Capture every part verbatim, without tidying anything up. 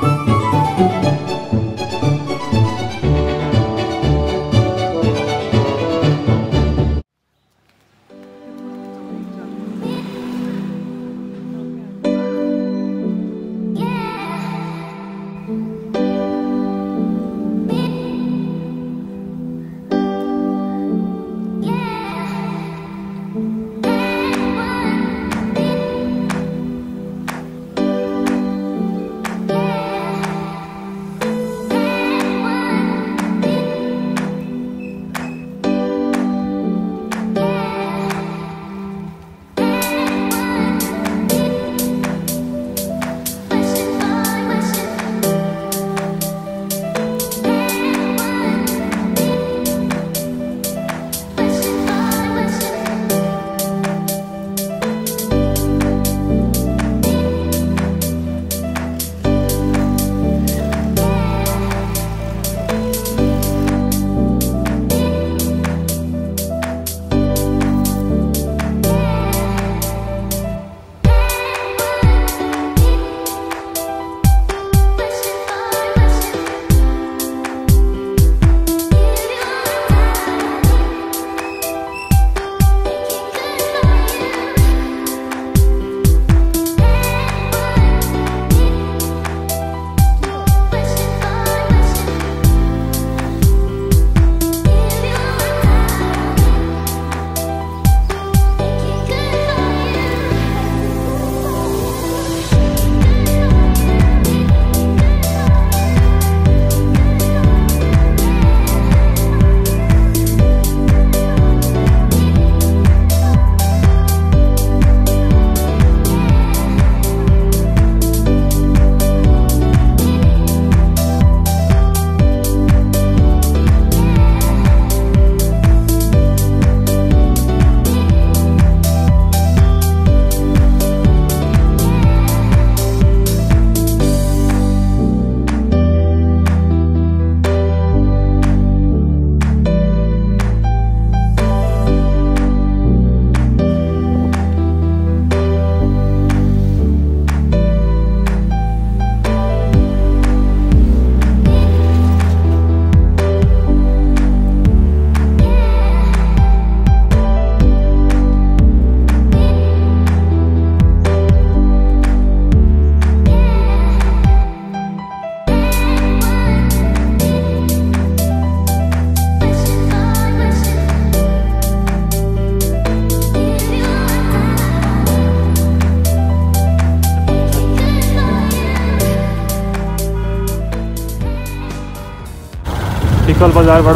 Tackle बजारबाट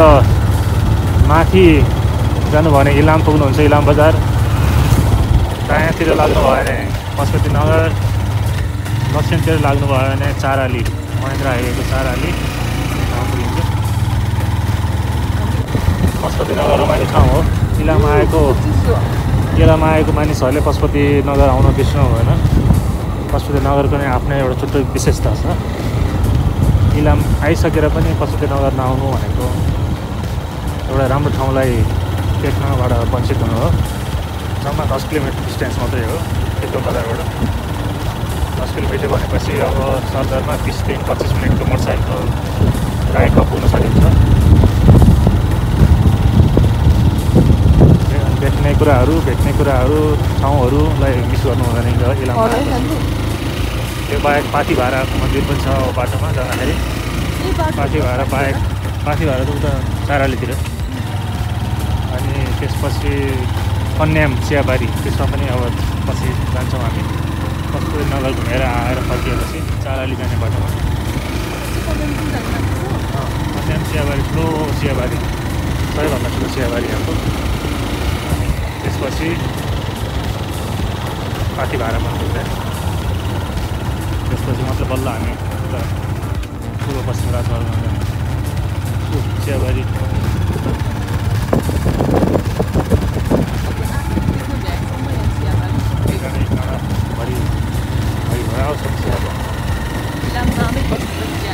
माथि जानुभयो भने इलाम पुग्नुहुन्छ। इलाम बजार दायाँतिर लाग्नुभयो भने पशुपतिनगर, दक्षिणतिर लाग्नुभयो भने चाराली, महेन्द्र हाइवेको चाराली पुगिन्छ। पशुपतिनगर रमाइलो ठाउँ हो। इलाम आएको इलाम आएको मानिसहरूले पशुपतिनगर आउन बिर्सनु भएन। पशुपतिनगरको नै आफ्नै एउटा छुट्टै विशेषता छ। इलाम आइसकेर पनि पशुपतिनगर नआउनु भनेको एउटा राम्रो ठाउँलाई देख्नबाट वञ्चित हुनु हो। जम्मा दस किलोमिटर डिस्टेन्स मात्रै हो टिकल बजारबाट। दस किलोमिटर भनेपछि अब सरदरमा बिसदेखि पच्चिस मिनटको मोटरसाइकल राइडमा पुग्न सकिन्छ। देख्ने कुराहरू भेट्ने कुराहरू ठाउँहरूलाई मिस गर्नु हुँदैन इलाममा। त्यो बाहेक पाथिभारा मन्दिर पनि छ बाटोमा जाँदाखेरि। पाथिभारा बाहेक पाथिभारा त उता चारालीतिर। अनि त्यसपछि कन्याम चियाबारी, त्यसमा पनि अब पछि जान्छौँ हामी। पशुपतिनगर घुमेर आएर फर्किएपछि चाराली जाने बाटोमा कन्याम चियाबारी ठुलो चियाबारी, सबैभन्दा ठुलो चियाबारी हाम्रो। त्यसपछि पाथिभारामा पुग्छ। त्यसपछि मात्र बल्ल हामी उता पूर्व पश्चिम राजमार्गमा जाने चियाबारी। भरि भरि भराउ सब चिया